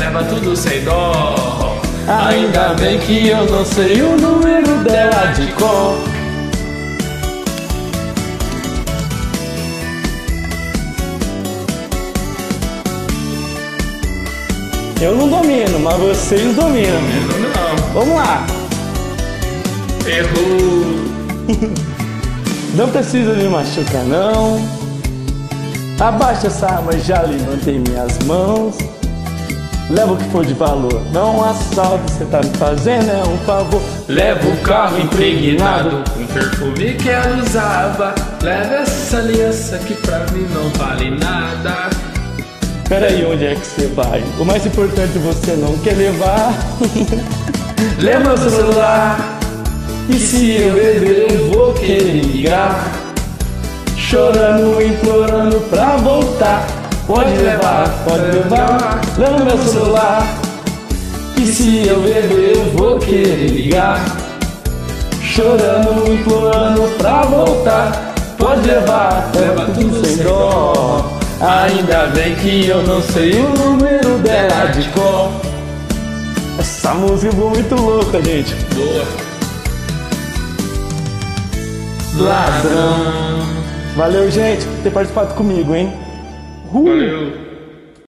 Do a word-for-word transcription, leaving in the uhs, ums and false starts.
leva tudo sem dó. Ainda bem que eu não sei o número dela de cor. Eu não domino, mas vocês dominam. Eu não. Vamos lá. Errou. Não precisa me machucar, não. Abaixa essa arma, já levantei minhas mãos. Leva o que for de valor, não assalto, você tá me fazendo é um favor. Leva o carro impregnado com perfume que ela usava. Leva essa aliança que pra mim não vale nada. Peraí, onde é que você vai? O mais importante você não quer levar. Leva o seu celular, e se eu beber eu vou querer ligar, chorando, implorando pra voltar. Pode levar, pode levar, leva meu celular. E se eu beber eu vou querer ligar, chorando, implorando pra voltar. Pode levar, leva tudo sem dó. Ainda bem que eu não sei o número dela de cor. Essa música ficou muito louca, gente. Boa. Ladrão. Valeu, gente, por ter participado comigo, hein? Uh. Valeu.